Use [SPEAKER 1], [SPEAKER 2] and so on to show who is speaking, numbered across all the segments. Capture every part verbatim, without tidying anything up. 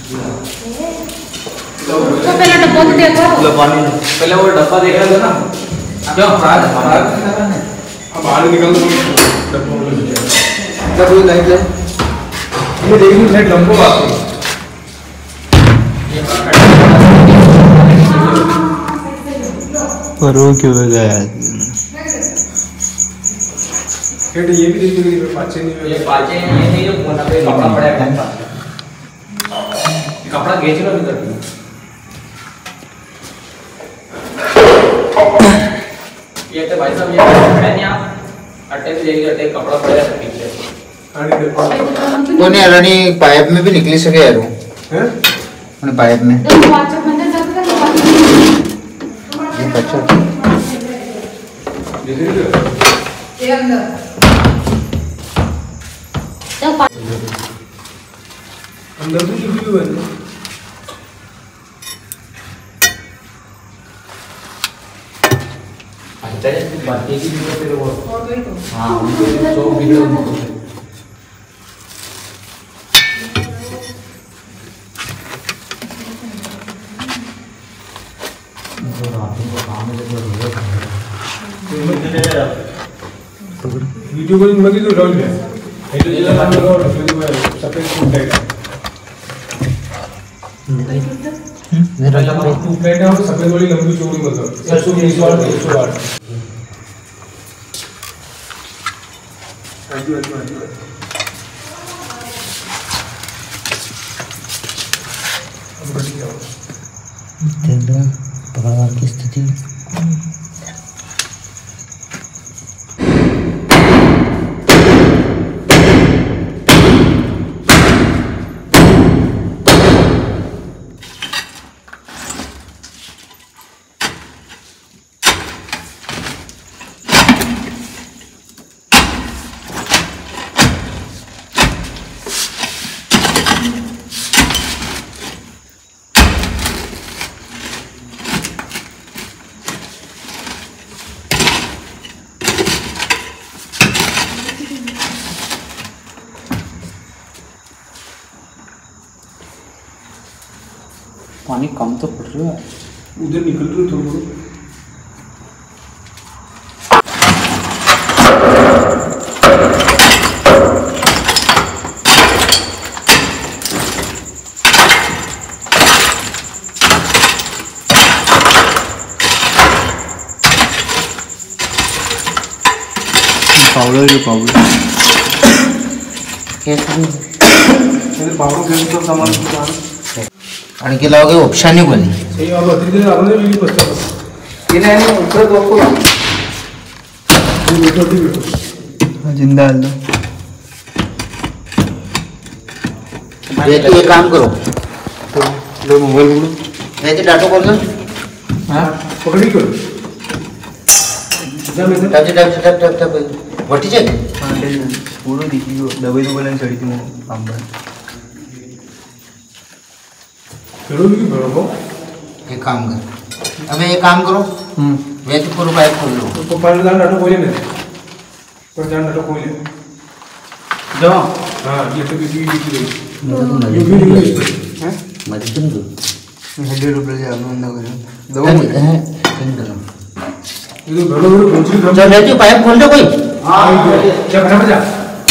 [SPEAKER 1] तो पहले डब्बा तो देखो।
[SPEAKER 2] पानी पहले वो डब्बा देख रहे थे ना क्यों बाहर अब बाहर निकल दो डब्बा जब वो लाइट है ये देखिए लाइट लंबो बात है
[SPEAKER 3] पर वो क्यों हो गया
[SPEAKER 2] हेड ये भी देखिए ये पाचे नहीं
[SPEAKER 4] ये पाचे ये नहीं जो कोना पे कपड़ा पड़ा है कपड़ा खींच लो इधर ये तो भाई साहब ये है नहीं आप अट्टे पे देखिए अट्टे कपड़ा पड़ा है पीछे
[SPEAKER 2] आणि डब्बा
[SPEAKER 3] कोणी आणि पाइप में भी निकली सके यार
[SPEAKER 2] हैं
[SPEAKER 3] आणि पाइप में
[SPEAKER 1] तो वाचा मंदिर जाता है
[SPEAKER 3] ये बच्चा
[SPEAKER 1] ये अंदर तो
[SPEAKER 2] अंदर भी लिखी हुई है
[SPEAKER 4] अच्छा है बाकी की भी फिर वो
[SPEAKER 1] और कोई तो
[SPEAKER 4] हां उनको जो वीडियो
[SPEAKER 2] वीडियो कॉलिंग में तो रोल है ये तो जिला नाम का सफेद फूड है
[SPEAKER 3] मेरा
[SPEAKER 2] टू प्लेट है और सफेद वाली लंबी चौड़ी मतलब एक सौ बीस वाट एक सौ वाट आजू आजू आजू अब बढ़ गया
[SPEAKER 3] तेरा पकड़वा की स्थिति
[SPEAKER 4] पानी कम तो पड़ रहा है
[SPEAKER 2] उधर निकल रही थोड़ा थोड़ा
[SPEAKER 3] पाउडर जो पाउडर कैसे
[SPEAKER 2] मेरे पावरों के तो सामान दुकान
[SPEAKER 3] आणि केला वगैरे ऑप्शन नहीं बनी
[SPEAKER 2] सही अब अतिरिक्त आपने भी बस्ता बस
[SPEAKER 4] ये नहीं ऊपर तो आपको
[SPEAKER 2] ये बेटो भी बेटो
[SPEAKER 3] जिंदा डाल दो ये तो ये काम करो
[SPEAKER 2] तो लो मोबाइल बोलो
[SPEAKER 3] ऐसे डाटो कर दो
[SPEAKER 4] हां
[SPEAKER 2] पकड़ी करो जा मैं
[SPEAKER 3] टप टप टप टप टप वटी छे
[SPEAKER 5] हां पूरो दिखी गयो दवाई तो बोलन चढ़ी थी मो आंबा
[SPEAKER 2] करो भी बराबर
[SPEAKER 3] एक काम कर अबे एक काम करो हम्म वैसे पूरा पाइप खोल लो
[SPEAKER 2] तो पर जान डाटो कोई नहीं पर जान डाटो कोई नहीं
[SPEAKER 4] जो
[SPEAKER 2] हां ये तो भी दिखी गई ये भी निकली हैं
[SPEAKER 3] मत तुम दो
[SPEAKER 5] हंड्रेड रुपये जा बंद करो
[SPEAKER 3] दो मिनट है तुम करो
[SPEAKER 2] ये तो बड़ो बड़ो पहुंची कम
[SPEAKER 3] चल रहती पाइप खोल दो कोई
[SPEAKER 2] हां जा फटाफट जा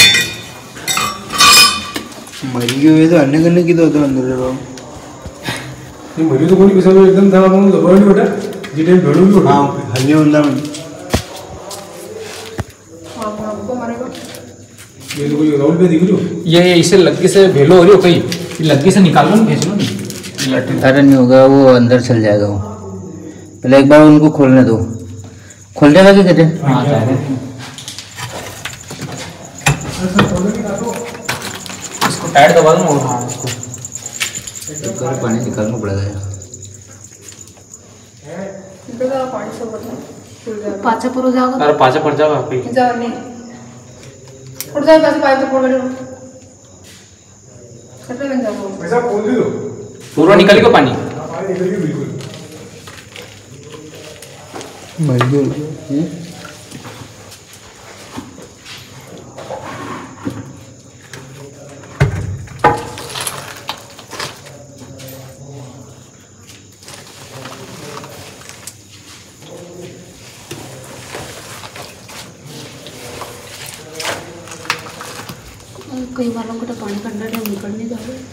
[SPEAKER 5] मरी गई तो अन्य करने की तो अंदर रहो
[SPEAKER 2] ये मरी तो कोनी किसा एकदम था हम दबाव नहीं बेटा जी टाइम भेड़ो भी
[SPEAKER 5] हां हल्ले होंदा मन
[SPEAKER 1] हां हमको मारेगा
[SPEAKER 2] ये तो कोई राउंड पे दिख रही हो
[SPEAKER 4] ये इसे लग्गी से भेलो हो रही हो कहीं लग्गी से निकाल लो भेज लो नहीं
[SPEAKER 3] अरे नहीं होगा वो अंदर चल जाएगा वो पहले एक बार उनको खोलने दो खोलने लगे कहते
[SPEAKER 4] हां जा रहे इसको टाइट दबा दो हां इसको
[SPEAKER 3] एक बार पानी निकालना पड़ेगा
[SPEAKER 1] इधर पानी सब बता पाचा पुरो जाओगे
[SPEAKER 4] अरे पाचा पड़ जाएगा कहीं
[SPEAKER 1] जाओ नहीं उठ जाओ बस पाइप तो पकड़ लो कटले बन जाओ
[SPEAKER 2] ऐसा खोल दे दो
[SPEAKER 4] पूरा निकल गया पानी
[SPEAKER 2] हां पानी निकल गया बिल्कुल
[SPEAKER 5] मर गई
[SPEAKER 1] कई वालों को तो पानी का अंदर निकल नहीं जा रहा।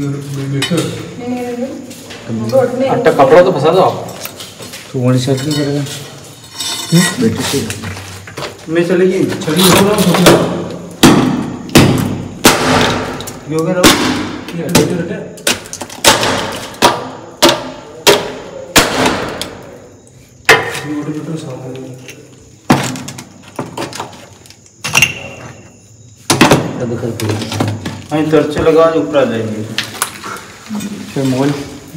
[SPEAKER 4] अट्टा कपड़ा तो फंसा दो आप।
[SPEAKER 3] तू वही सेट नहीं करेगा बेटे से
[SPEAKER 5] मैं चलेगी
[SPEAKER 2] चलिए
[SPEAKER 5] योगा रहो
[SPEAKER 3] अब करके
[SPEAKER 5] हाँ तर्चे लगा ऊपर आ जाएंगे फिर मोबाइल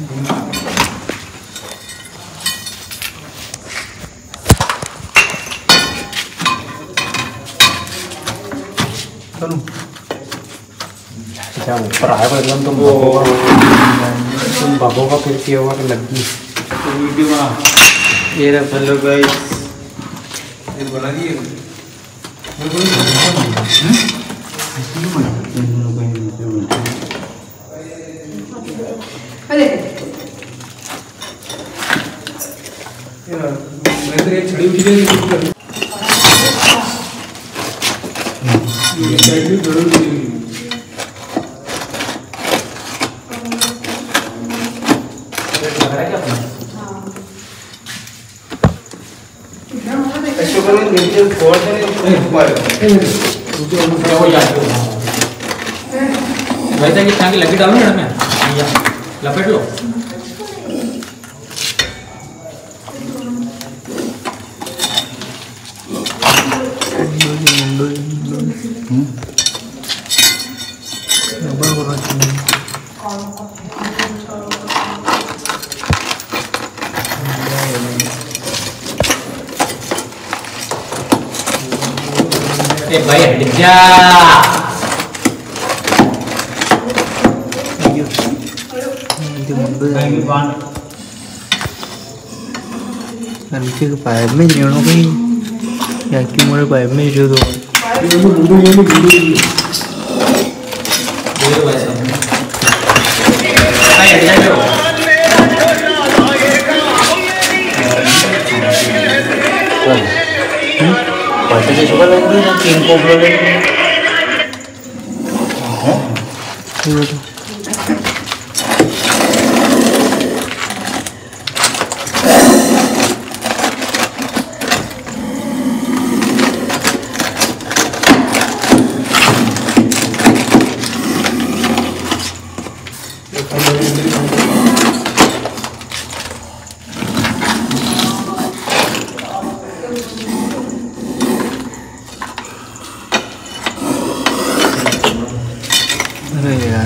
[SPEAKER 2] अच्छा ऊपर आया पर एकदम तुम तुम बाबू का फिर किया होगा कि लगी
[SPEAKER 5] वीडियो बना ये रहा हेलो गाइस ये बना दिए
[SPEAKER 1] अरे
[SPEAKER 2] मैं तो एक छड़ी उठी नहीं ये साइड भी जरूर मिलेगी
[SPEAKER 4] वैसे कि टांगी लगी डालो ना में लपेट लो। ए भाई हट जा
[SPEAKER 5] के पाइप में लेनो कहीं या क्यों मेरे पाइप में जो दो
[SPEAKER 3] पार्टी से सुबह लग रही है तीन कोपरों में
[SPEAKER 5] अरे यार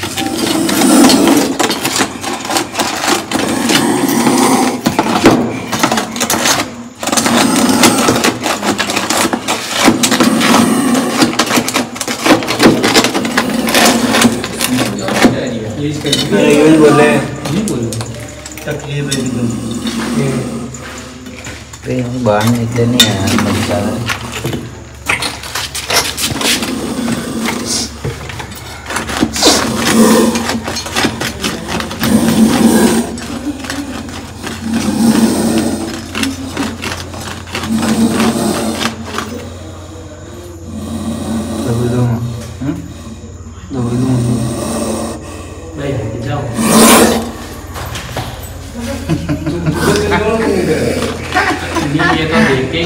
[SPEAKER 5] ये बोले नहीं बोले तकलीफ है एकदम
[SPEAKER 3] बाहर निकले नहीं आया बच्चा
[SPEAKER 5] दबे दो दबे दो
[SPEAKER 4] भाई हट जाओ नहीं ये तो देख के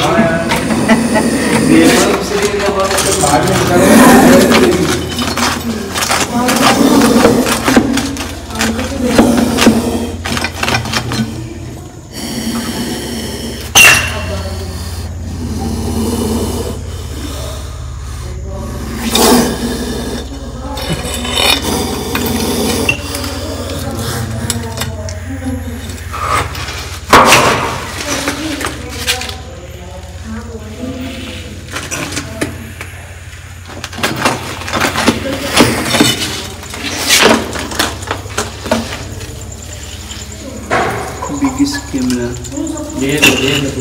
[SPEAKER 5] बिगेस्ट कैमरा
[SPEAKER 4] ये तो ये तो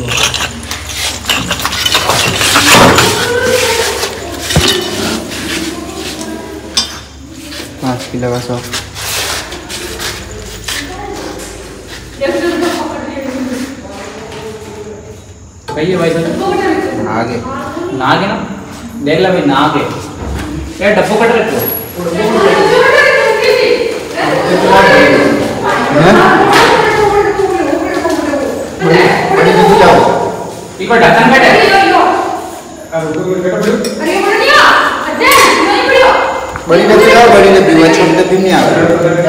[SPEAKER 5] पाँच किलो का सौ
[SPEAKER 4] भाई ये भाई साहब
[SPEAKER 3] आगे
[SPEAKER 4] नाग है ना देख ला भाई नाग है ये डब्बो कट रखो
[SPEAKER 2] बड़ी डब्बी लाओ
[SPEAKER 4] इको ढक्कन कट है
[SPEAKER 2] बड़ी डब्बी लाओ बड़ी डब्बी वो छोटी डब्बी नहीं आ रहा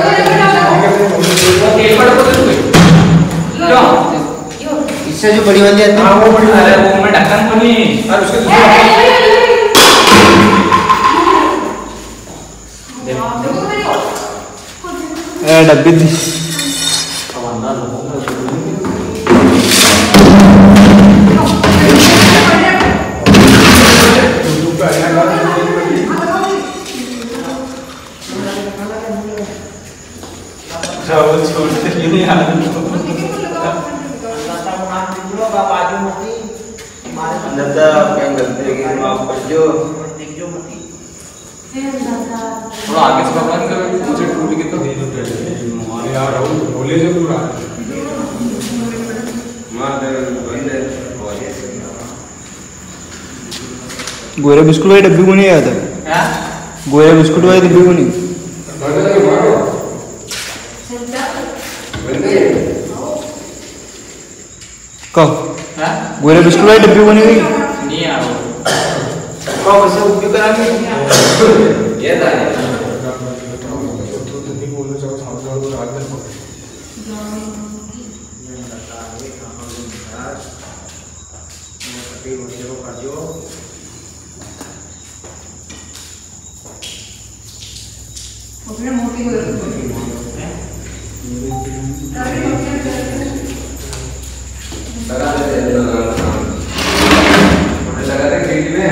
[SPEAKER 2] इससे जो बड़ी वाली आती है वो बड़ी
[SPEAKER 4] अरे वो में ढक्कन को नहीं
[SPEAKER 2] और उसके दूसरे डब्बी थी चावल छोड़ते नहीं आ अंदर क्या करते हैं कि आप पर जो
[SPEAKER 4] थोड़ा आगे से भगवान का मुझे टूट के तो
[SPEAKER 5] हमारे यार बोले जो पूरा
[SPEAKER 2] मार दे बंदे
[SPEAKER 5] गोरे बिस्कुट वाली डब्बी को नहीं आया था
[SPEAKER 4] क्या
[SPEAKER 5] गोरे बिस्कुट वाली डब्बी को नहीं कब
[SPEAKER 4] हां
[SPEAKER 5] गोरे बिस्कुट वाली डब्बी को नहीं गई
[SPEAKER 4] नहीं आ रहा
[SPEAKER 2] कब से उपयोग करानी ये था
[SPEAKER 1] मोटी हो
[SPEAKER 2] लगा दे लगा दे खिड़की में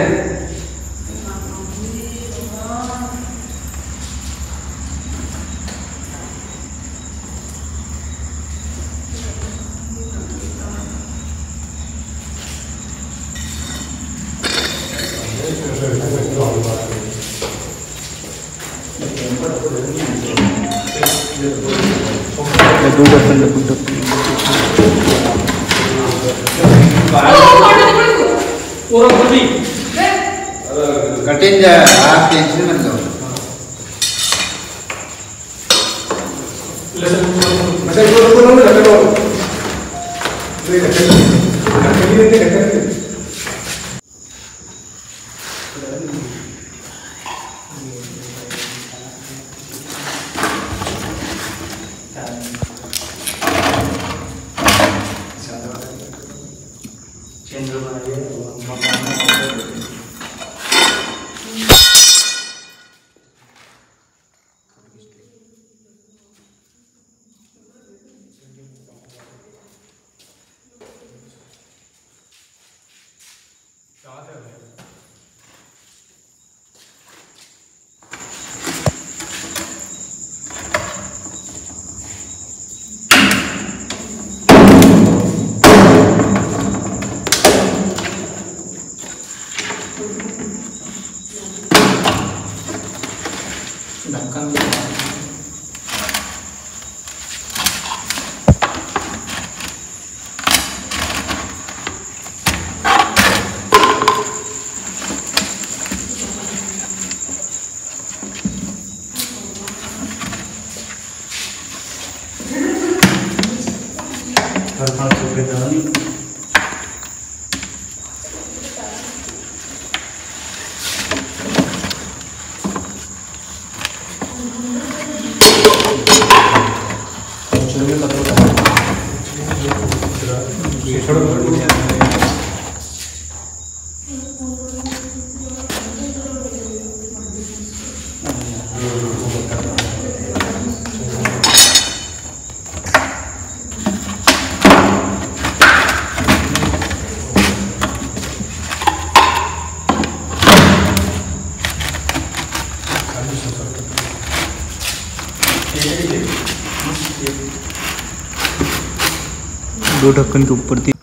[SPEAKER 5] दो ढक्कन दो ढक्कन
[SPEAKER 4] पूरा खुली
[SPEAKER 2] कटिंग जा आप टेंशन मत लो
[SPEAKER 5] अच्छा इसको तो ना लगा लो ये ढक्कन ढक्कन नहीं देते ढक्कन दो ढक्कन के ऊपर थी।